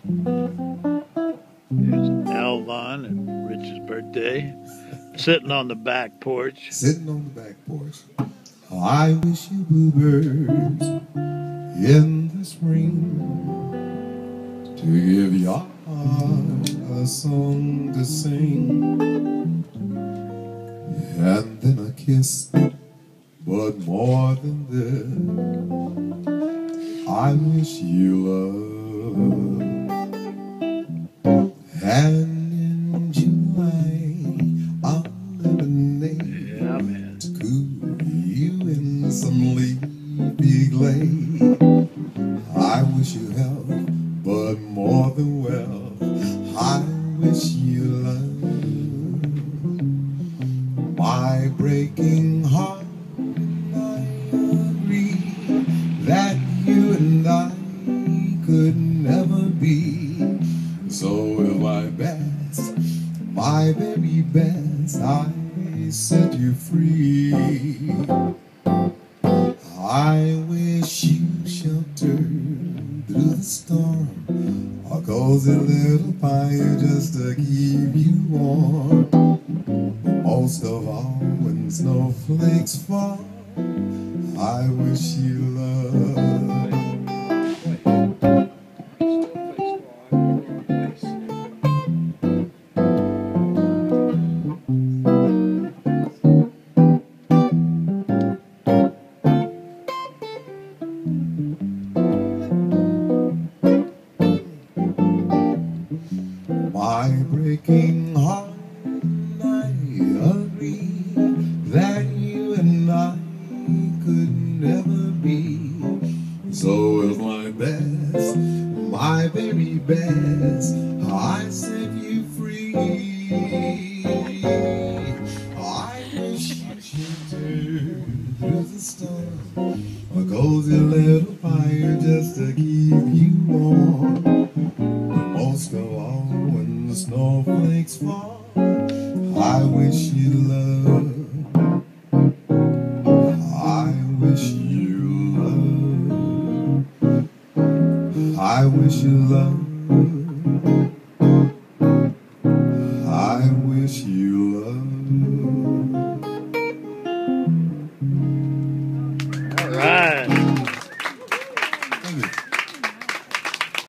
It's Alvon and Rich's birthday. Sitting on the back porch. Sitting on the back porch. I wish you bluebirds in the spring to give your heart a song to sing, and then a kiss, but more than this, I wish you love. And in July, I'll lemonade, Yeah, man. to cool you in some leafy glade. I wish you health, but more than well, I wish you love. My breaking heart, I agree that you and I could never be. So with my best, my very best, I set you free. I wish you shelter through the storm, a cozy little fire just to keep you warm. Most of all, when snowflakes fall, I wish you love. My breaking heart, I agree that you and I could never be. So with my best, my very best, I set you free. I wish you shelter through the storm, a cozy little fire just to keep you warm. Most of all, when the snowflakes fall, I wish you love. I wish you love. I wish you love. I wish you love.